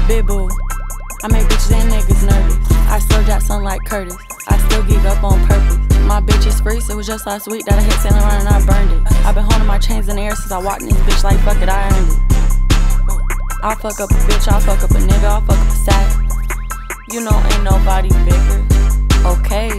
Big boo, I make bitches and niggas nervous. I still jack something like Curtis. I still geek up on purpose. My bitch is free, so it was just last week that I hit Saint Laurent and I burned it. I've been holding my chains in the air since I walked in this bitch like fuck it, I earned it. I'll fuck up a bitch, I'll fuck up a nigga, I'll fuck up a sack. You know ain't nobody bigger. Okay.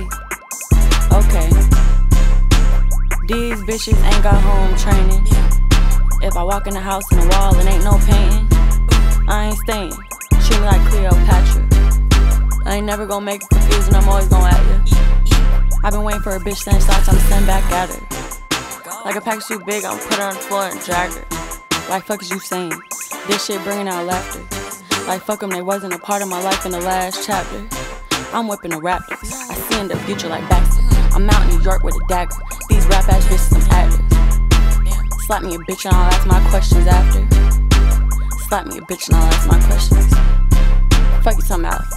These bitches ain't got home training. If I walk in the house in the wall and ain't no painting, I ain't staying. Treat me like Cleopatra. I ain't never gonna make it confusing, I'm always gonna at ya. I've been waiting for a bitch to stocks, I'm send back at her. Like a package too big, I'm put her on the floor and drag her. Like fuck is you saying? This shit bringing out laughter. Like fuck them, they wasn't a part of my life in the last chapter. I'm whipping the Raptors, I see in the future like Baxter. I'm out in New York with a dagger. These rap ass bitches some actors. Slap me a bitch and I'll ask my questions after. Slap me a bitch and I'll ask my questions. Fuck you talking about.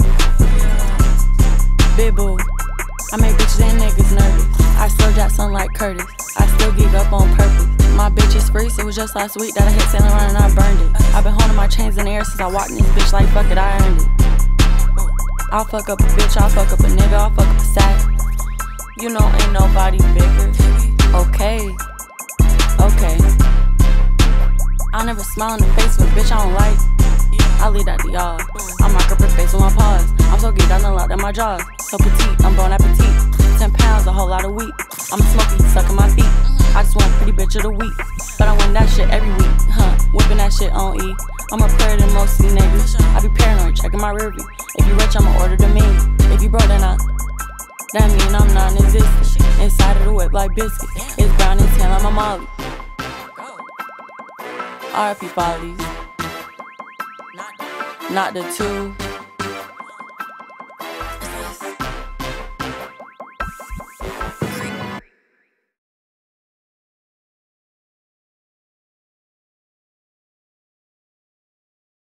Big boo, I make bitches and niggas nervous. I still jack something like Curtis. I still geek up on purpose. My bitch is free, so it was just last week that I hit Saint Laurent and I burned it. I've been holding my chains in the air since I walked in this bitch like fuck it, I earned it. I'll fuck up a bitch, I'll fuck up a nigga, I'll fuck up a sack. You know ain't nobody bigger. Okay. I'll never smile in the face of a bitch I don't like. I'll leave that to y'all. I mark up her face with my paws. I'm so geeked, I done locked in my jaws. So petite, I'm bon appetit. 10 pounds, a whole lot of wheat. I'm smoky, sucking my feet. I just want a pretty bitch of the week. But I win that shit every week, whipping that shit on E. I'm a player than most of these niggas. I be paranoid, checking my rear view. If you rich, I'ma order the menu. If you broke, then that mean I'm non-existent. Inside of the whip like biscuit. It's brown and tan like my Molly. RIP Follies. Not the two.